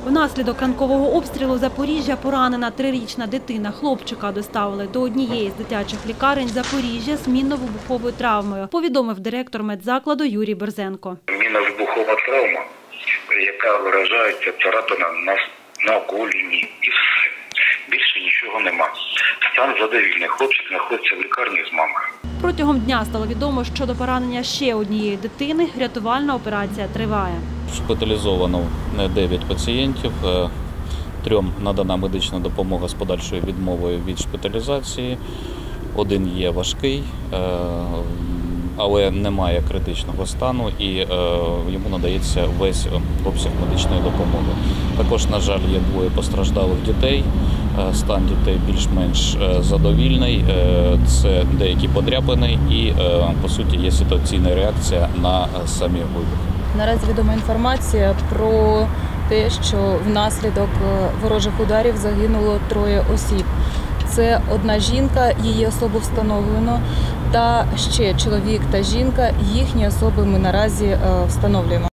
Внаслідок ранкового обстрілу Запоріжжя поранена 3-річна дитина. Хлопчика доставили до однієї з дитячих лікарень Запоріжжя з мінно-вибуховою травмою, повідомив директор медзакладу Юрій Берзенко. Мінно-вибухова травма, яка виражається царапина на голені і все. Більше нічого нема. Стан задовільний. Хлопчик знаходиться в лікарні з мамою. Протягом дня стало відомо щодо поранення ще однієї дитини. Рятувальна операція триває. Шпиталізовано 9 пацієнтів, 3 надана медична допомога з подальшою відмовою від шпиталізації. 1 є важкий, але немає критичного стану і йому надається весь обсяг медичної допомоги. Також, на жаль, є 2 постраждалих дітей. Стан дітей більш-менш задовільний, це деякі подряпини і, по суті, є ситуаційна реакція на самі вибухи. Наразі відома інформація про те, що внаслідок ворожих ударів загинуло 3 осіб. Це 1 жінка, її особу встановлено, та ще чоловік та жінка, їхні особи ми наразі встановлюємо.